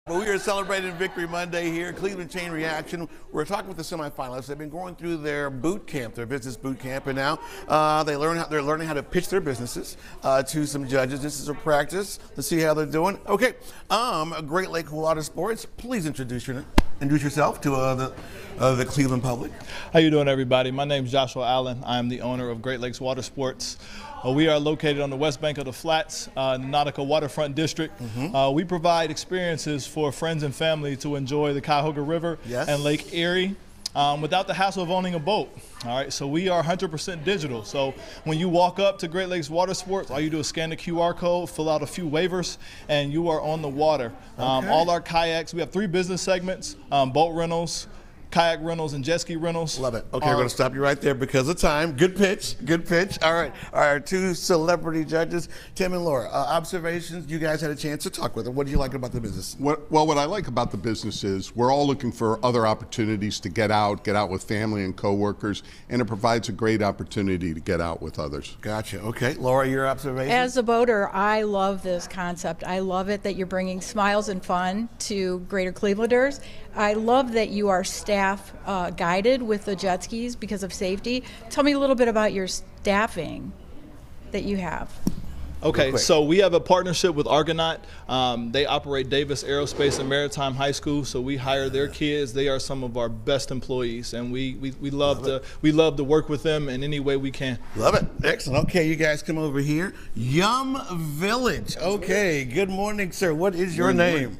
But we are celebrating Victory Monday here, Cleveland Chain Reaction. We're talking with the semifinalists. They've been going through their boot camp, their business boot camp, and now they're learning how to pitch their businesses to some judges. This is a practice to see how they're doing. Okay, Great Lake Water Sports. Please introduce yourself to the Cleveland public. How you doing, everybody? My name is Joshua Allen. I'm the owner of Great Lakes Water Sports. We are located on the west bank of the Flats, in the Nautica Waterfront District. We provide experiences for friends and family to enjoy the Cuyahoga River and Lake Erie without the hassle of owning a boat. All right, so we are 100% digital. So when you walk up to Great Lakes Water Sports, all you do is scan the QR code, fill out a few waivers, and you are on the water. All our kayaks, we have 3 business segments: boat rentals, kayak rentals, and jet ski rentals. Love it. Okay, we're going to stop you right there because of time. Good pitch. Good pitch. All right. Our 2 celebrity judges, Tim and Laura. Observations. You guys had a chance to talk with them. What do you like about the business? What I like about the business is we're all looking for other opportunities to get out with family and coworkers, and it provides a great opportunity to get out with others. Gotcha. Okay. Laura, your observation? As a boater, I love this concept. I love it that you're bringing smiles and fun to Greater Clevelanders. I love that you are staff guided with the jet skis because of safety. Tell me a little bit about your staffing that you have. Okay, so we have a partnership with Argonaut. They operate Davis Aerospace and Maritime High School, so we hire their kids. They are some of our best employees, and we love to work with them in any way we can. Love it. Excellent. Okay, you guys come over here. Yum Village. Okay, good morning, sir. What is your name?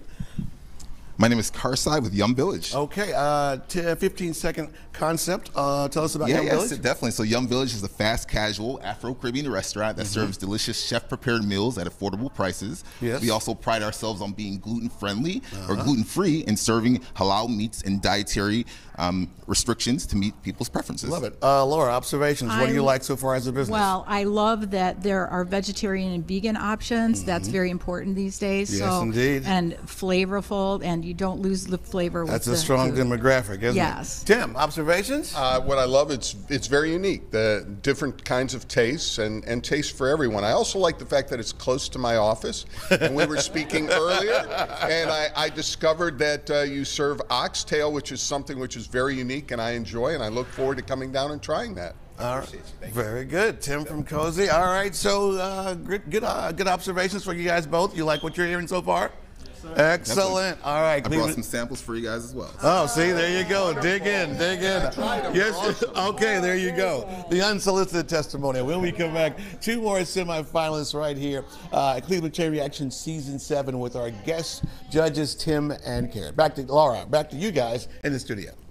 My name is Karsai with Yum Village. Okay, 15-second concept. Tell us about Yum Village. Yes, definitely. So Yum Village is a fast casual Afro-Caribbean restaurant that serves delicious chef-prepared meals at affordable prices. Yes. We also pride ourselves on being gluten-friendly or gluten-free and serving halal meats and dietary restrictions to meet people's preferences. Love it. Laura, observations. What do you like so far as a business? Well, I love that there are vegetarian and vegan options. That's very important these days. Yes, indeed. And flavorful, and you don't lose the flavor. That's a strong demographic, isn't it? Tim, observations? What I love, it's very unique. The different kinds of tastes and tastes for everyone. I also like the fact that it's close to my office. And we were speaking earlier, and I discovered that you serve oxtail, which is something which is very unique and I enjoy, and I look forward to coming down and trying that. All right. Very good. Tim from Cozy. All right, so good observations for you guys both. You like what you're hearing so far? Excellent. All right. I brought some samples for you guys as well. Oh, see, there you go. Dig in, dig in. Yes. Okay, there you go. The unsolicited testimonial. When we come back, 2 more semifinalists right here at Cleveland Chain Reaction Season 7 with our guest judges, Tim and Karen. Back to Laura. Back to you guys in the studio.